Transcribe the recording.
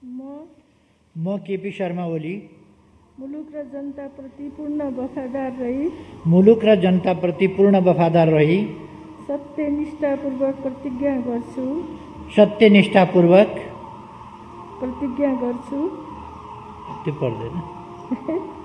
म केपी शर्मा ओली मुलुक र जनताप्रति पूर्ण वफादार रही सत्यनिष्ठापूर्वक प्रतिज्ञा गर्छु त्यो पर्दैन